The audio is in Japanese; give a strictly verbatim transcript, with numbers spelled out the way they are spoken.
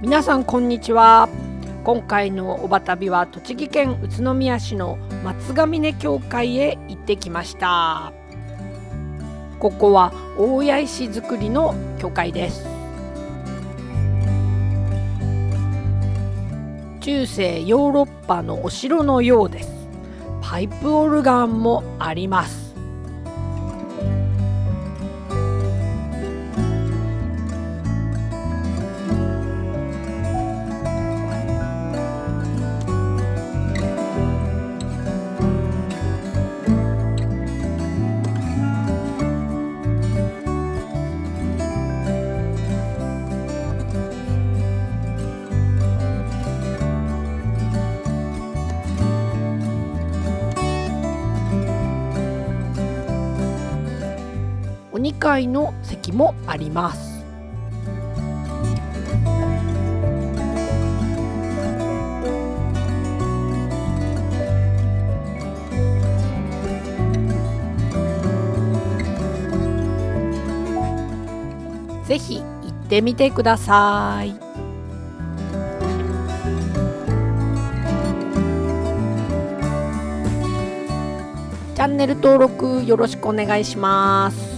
皆さんこんにちは。今回のおば旅は栃木県宇都宮市の松ヶ峰教会へ行ってきました。ここは大谷石造りの教会です。中世ヨーロッパのお城のようです。パイプオルガンもあります。にかいの席もあります。ぜひ行ってみてください。チャンネル登録よろしくお願いします。